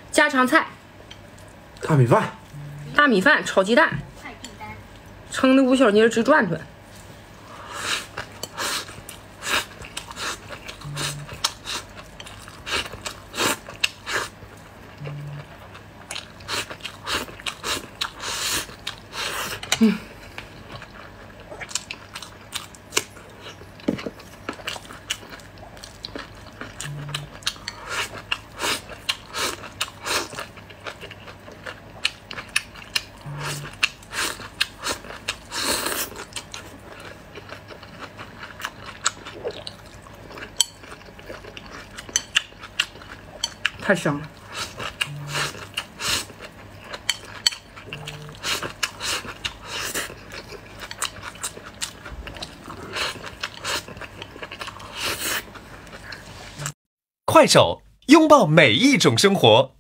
家常菜， 大米饭， 大米饭炒鸡蛋，撑的5小节直转转。太香了！ 快手，拥抱每一种生活。